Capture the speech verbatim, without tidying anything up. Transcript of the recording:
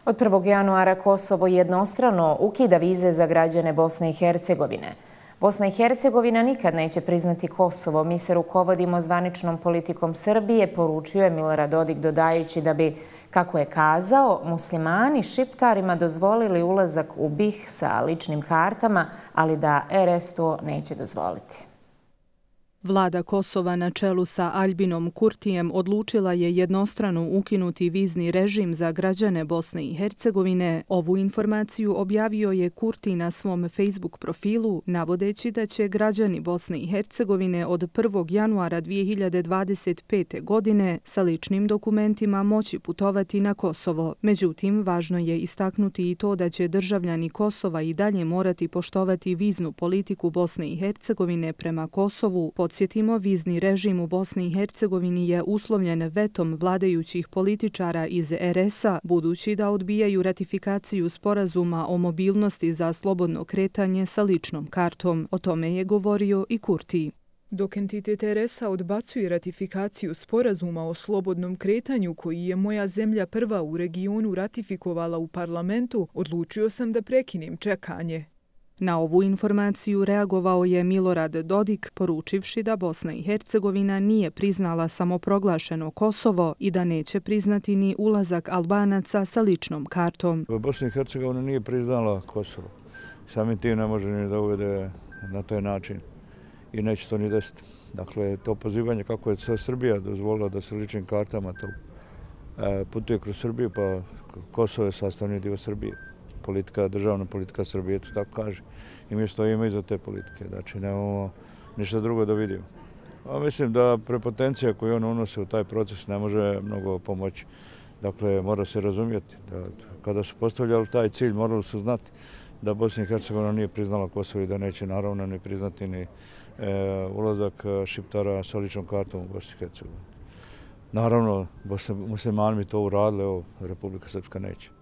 Od prvog januara Kosovo jednostrano ukida vize za građane Bosne i Hercegovine. Bosna i Hercegovina nikad neće priznati Kosovo. Mi se rukovodimo zvaničnom politikom Srbije, poručio je Milorad Dodik dodajući da bi, kako je kazao, muslimani šiptarima dozvolili ulazak u B i H sa ličnim kartama, ali da R S to neće dozvoliti. Vlada Kosova na čelu sa Aljbinom Kurtijem odlučila je jednostrano ukinuti vizni režim za građane Bosne i Hercegovine. Ovu informaciju objavio je Kurti na svom Facebook profilu, navodeći da će građani Bosne i Hercegovine od prvog januara dvije hiljade dvadeset pete. godine sa ličnim dokumentima moći putovati na Kosovo. Međutim, važno je istaknuti i to da će državljani Kosova i dalje morati poštovati viznu politiku Bosne i Hercegovine prema Kosovu. Podsjetimo, vizni režim u Bosni i Hercegovini je uslovljen vetom vladajućih političara iz R S-a, budući da odbijaju ratifikaciju sporazuma o mobilnosti za slobodno kretanje sa ličnom kartom. O tome je govorio i Kurti. Dok entitet R S-a odbacuje ratifikaciju sporazuma o slobodnom kretanju koji je moja zemlja prva u regionu ratifikovala u parlamentu, odlučio sam da prekinem čekanje. Na ovu informaciju reagovao je Milorad Dodik, poručivši da Bosna i Hercegovina nije priznala samoproglašeno Kosovo i da neće priznati ni ulazak Albanaca sa ličnom kartom. Bosna i Hercegovina nije priznala Kosovo. Samim tim ne može ni da uvede na taj način i neće to ni desiti. Dakle, to pozivanje kako je Srbija dozvolila da se ličnim kartama to putuje kroz Srbiju, pa Kosovo je sastavni dio Srbije. Politika, državna politika Srbije, to tako kaže. I mi stojimo iza te politike, znači nemamo ništa drugo da vidimo. A mislim da prepotencija koju on unose u taj proces ne može mnogo pomoći. Dakle, mora se razumjeti da kada su postavljali taj cilj, morali su znati da Bosna i Hercegovina nije priznala Kosovo i da neće naravno ni priznati ni e, ulazak šiptara sa ličnom kartom u Bosni i Hercegovini. Naravno, muslimani mi to uradili, evo, Republika Srpska neće.